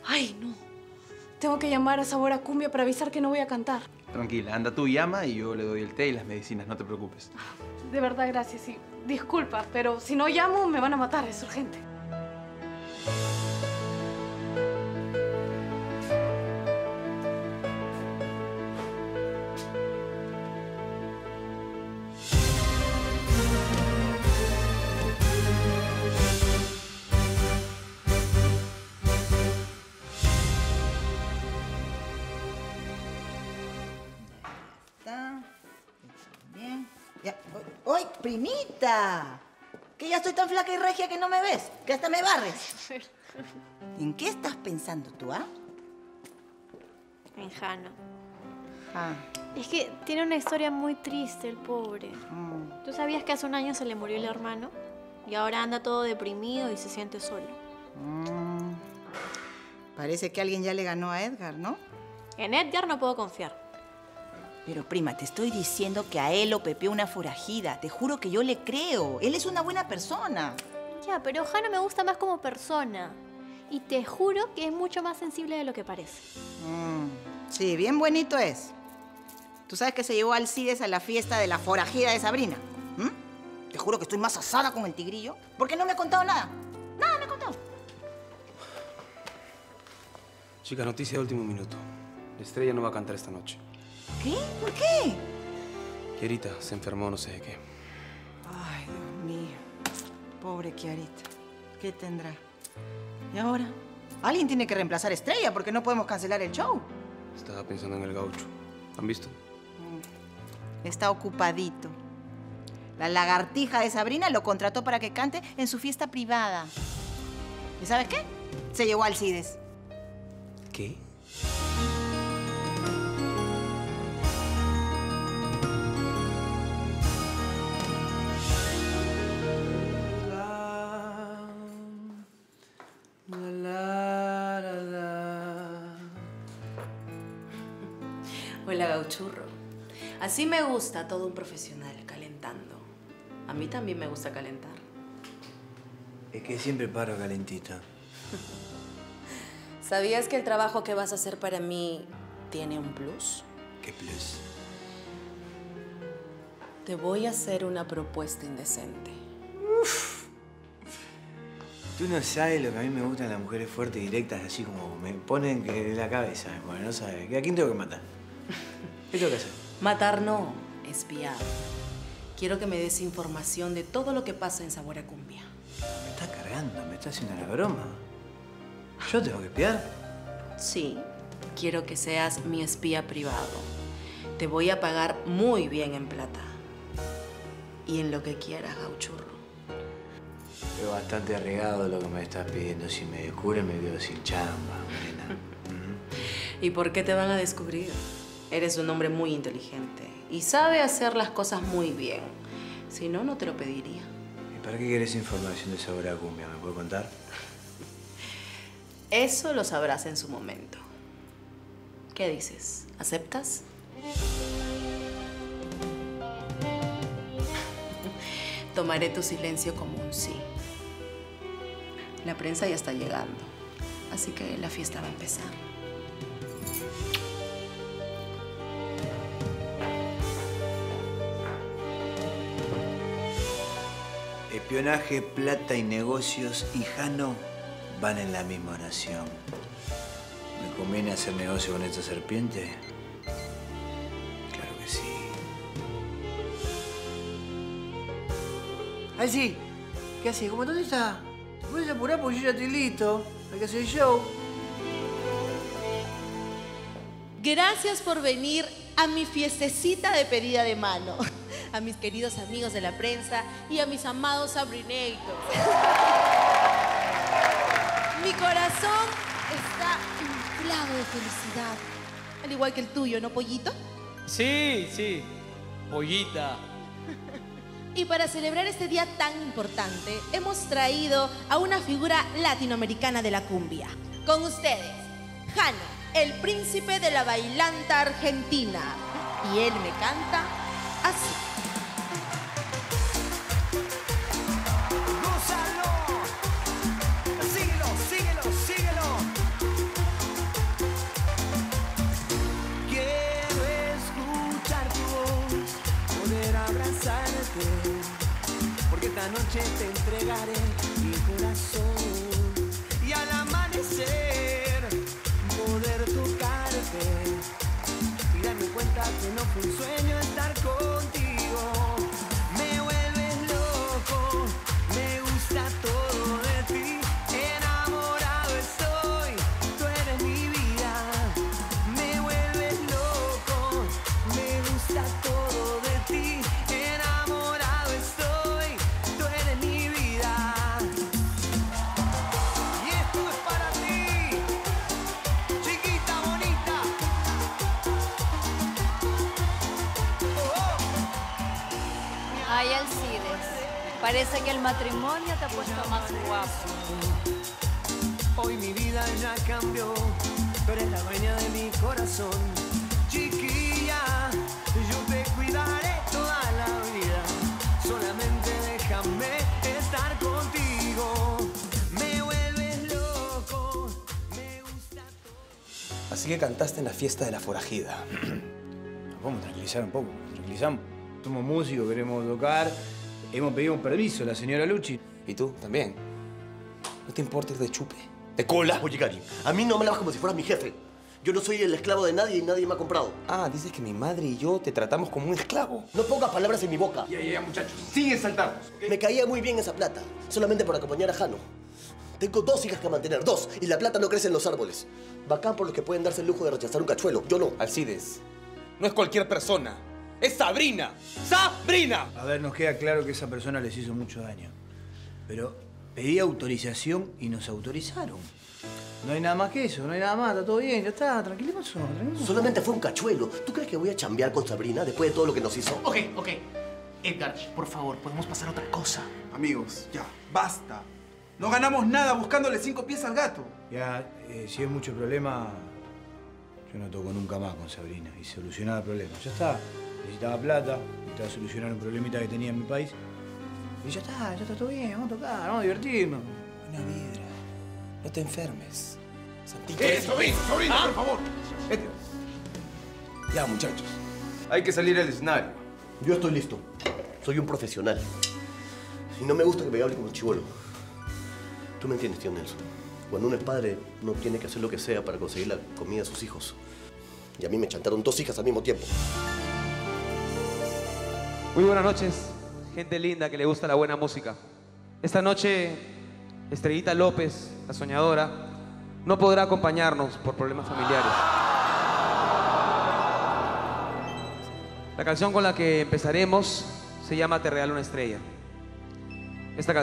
Ay, no. Tengo que llamar a Sabor a Cumbia para avisar que no voy a cantar. Tranquila, anda tú y llama y yo le doy el té y las medicinas, no te preocupes. De verdad, gracias. Sí. Disculpa, pero si no llamo me van a matar. Es urgente. Bien. Ya. ¡Ay, primita! Que ya estoy tan flaca y regia que no me ves, que hasta me barres. ¿En qué estás pensando tú, ah? En Jano. Ah. Es que tiene una historia muy triste, el pobre. ¿Tú sabías que hace un año se le murió el hermano? Y ahora anda todo deprimido y se siente solo. Parece que alguien ya le ganó a Edgar, ¿no? En Edgar no puedo confiar. Pero, prima, te estoy diciendo que a él lo pepeó una forajida. Te juro que yo le creo. Él es una buena persona. Ya, pero Jano me gusta más como persona. Y te juro que es mucho más sensible de lo que parece. Sí, bien bonito es. ¿Tú sabes que se llevó a Alcides a la fiesta de la forajida de Sabrina? Te juro que estoy más asada con el tigrillo porque no me ha contado nada. Nada me ha contado. Chica, noticia de último minuto. Estrella no va a cantar esta noche. ¿Qué? ¿Por qué? Kiarita se enfermó, no sé de qué. Ay, Dios mío. Pobre Kiarita. ¿Qué tendrá? ¿Y ahora? Alguien tiene que reemplazar a Estrella porque no podemos cancelar el show. Estaba pensando en el gaucho. ¿Han visto? Está ocupadito. La lagartija de Sabrina lo contrató para que cante en su fiesta privada. ¿Y sabes qué? Se llevó a Alcides. ¿Qué? Hola, gauchurro. Así me gusta todo un profesional, calentando. A mí también me gusta calentar. Es que siempre paro calentita. ¿Sabías que el trabajo que vas a hacer para mí tiene un plus? ¿Qué plus? Te voy a hacer una propuesta indecente. Uf. Tú no sabes lo que a mí me gustan las mujeres fuertes y directas, así como me ponen que la cabeza. Bueno, no sabes. ¿A quién tengo que matar? ¿Qué tengo que hacer? Matar no, espiar. Quiero que me des información de todo lo que pasa en Sabor a Cumbia. Me estás cargando, me estás haciendo la broma. ¿Yo tengo que espiar? Sí, quiero que seas mi espía privado. Te voy a pagar muy bien en plata. Y en lo que quieras, gauchurro. Es bastante arriesgado lo que me estás pidiendo. Si me descubren, me quedo sin chamba, nena. ¿Y por qué te van a descubrir? Eres un hombre muy inteligente y sabe hacer las cosas muy bien. Si no, no te lo pediría. ¿Y para qué querés información de Sabor a Cumbia? ¿Me puedes contar? Eso lo sabrás en su momento. ¿Qué dices? ¿Aceptas? Tomaré tu silencio como un sí. La prensa ya está llegando, así que la fiesta va a empezar. Espionaje, plata y negocios y Jano van en la misma oración. ¿Me conviene hacer negocio con esta serpiente? Claro que sí. Alci, ¿qué haces? ¿Dónde está? ¿Te puedes apurar porque yo ya estoy listo? Hay que hacer el show. Gracias por venir a mi fiestecita de pedida de mano. A mis queridos amigos de la prensa y a mis amados Sabrinators. Mi corazón está inflado de felicidad. Al igual que el tuyo, ¿no, Pollito? Sí, sí. Pollita. Y para celebrar este día tan importante, hemos traído a una figura latinoamericana de la cumbia. Con ustedes, Jano, el príncipe de la bailanta argentina. Y él me canta así. Síguelo, síguelo, síguelo. noche te entregaré mi corazón y al amanecer poder tocarte y darme cuenta que no fue un sueño estar contigo. Me vuelves loco, me gusta todo de ti, enamorado estoy, tú eres mi vida. Me vuelves loco, me gusta todo de ti, enamorado estoy, tú eres mi vida. Y esto es para ti, chiquita bonita. Ay, Alcides, parece que el matrimonio te ha puesto más guapo. Hoy mi vida ya cambió, tú eres la dueña de mi corazón. Chiquilla, yo te cuidaré toda la vida, solamente déjame estar contigo. Me vuelves loco, me gusta todo. Así que cantaste en la fiesta de la forajida. Vamos a tranquilizar un poco, tranquilizamos. Somos músicos, queremos tocar. Hemos pedido un permiso a la señora Lucci. ¿Y tú también? ¿No te importa ir de chupe? ¿De cola? Oye, Gary, a mí no me hablas como si fueras mi jefe. Yo no soy el esclavo de nadie y nadie me ha comprado. Ah, dices que mi madre y yo te tratamos como un esclavo. No pongas palabras en mi boca. Ya, muchachos. Sin exaltarnos. ¿Okay? Me caía muy bien esa plata, solamente por acompañar a Jano. Tengo 2 hijas que mantener, 2, y la plata no crece en los árboles. Bacán por los que pueden darse el lujo de rechazar un cachuelo, yo no. Alcides, no es cualquier persona. ¡Es Sabrina! ¡Sabrina! A ver, nos queda claro que esa persona les hizo mucho daño. Pero pedí autorización y nos autorizaron. No hay nada más que eso, no hay nada más, está todo bien, ya está, tranquilos. Solamente fue un cachuelo. ¿Tú crees que voy a chambear con Sabrina después de todo lo que nos hizo? Ok. Edgar, por favor, podemos pasar a otra cosa. Amigos, ya, basta. No ganamos nada buscándole 5 pies al gato. Ya, si hay mucho problema, yo no toco nunca más con Sabrina y solucionaba el problema. Ya está, necesitaba plata, necesitaba solucionar un problemita que tenía en mi país. Y ya está todo bien, vamos a tocar, vamos a divertirnos. Buena vibra. No te enfermes. Santito. Sobrino, por favor! Ya, muchachos. Hay que salir al escenario. Yo estoy listo. Soy un profesional. Y no me gusta que me hable como un chibolo. Tú me entiendes, tío Nelson. Cuando uno es padre, uno tiene que hacer lo que sea para conseguir la comida de sus hijos. Y a mí me chantaron 2 hijas al mismo tiempo. Muy buenas noches, gente linda que le gusta la buena música. Esta noche, Estrellita López, la soñadora, no podrá acompañarnos por problemas familiares. La canción con la que empezaremos se llama Te regalo una estrella. Esta canción